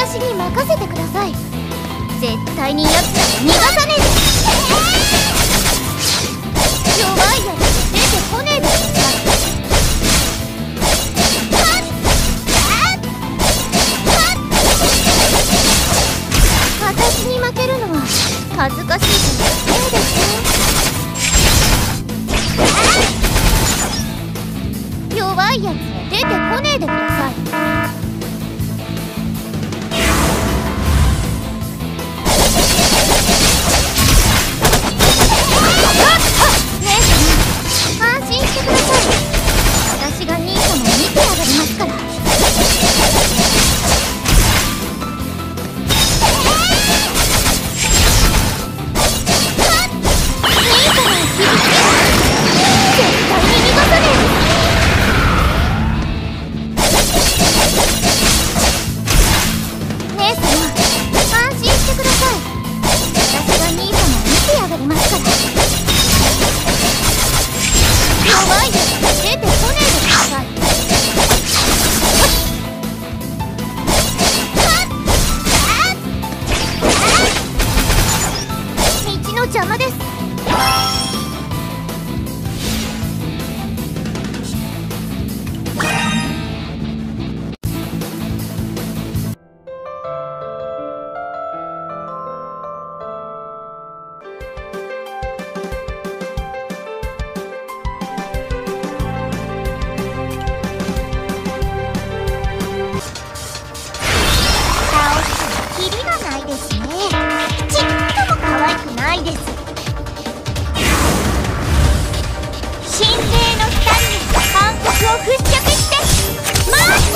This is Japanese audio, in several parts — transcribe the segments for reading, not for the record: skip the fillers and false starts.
私に任せてください。絶対に奴ら逃がさねえぞ。弱いやつ出てこねえでください。私に負けるのは恥ずかしいからそうですよ。弱いやつは出てこねえでください。姉様、安心してください。私が兄様を見てあげますから。邪魔です。倒してもキリがないですね。ちっとも可愛くないです。神聖の光に反復を払拭してマーチ。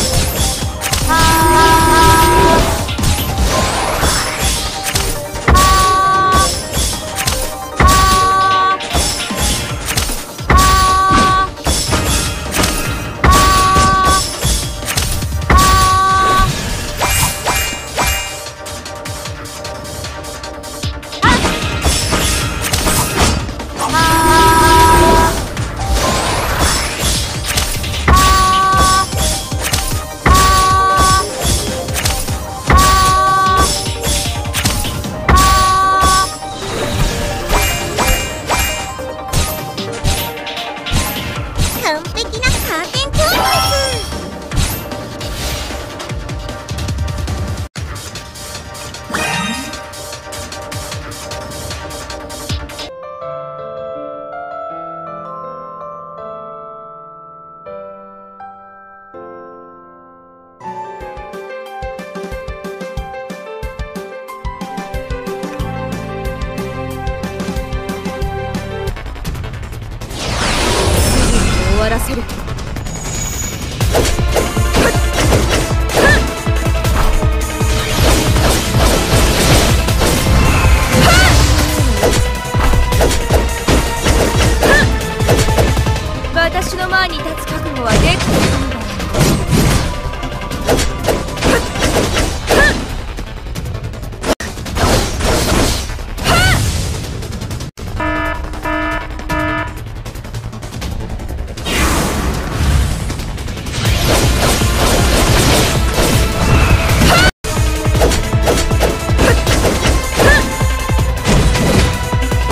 完璧なカーテンコーナー終わらせる。私の前に立つ覚悟はできているのだ。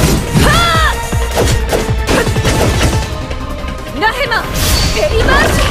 ペリマーチ。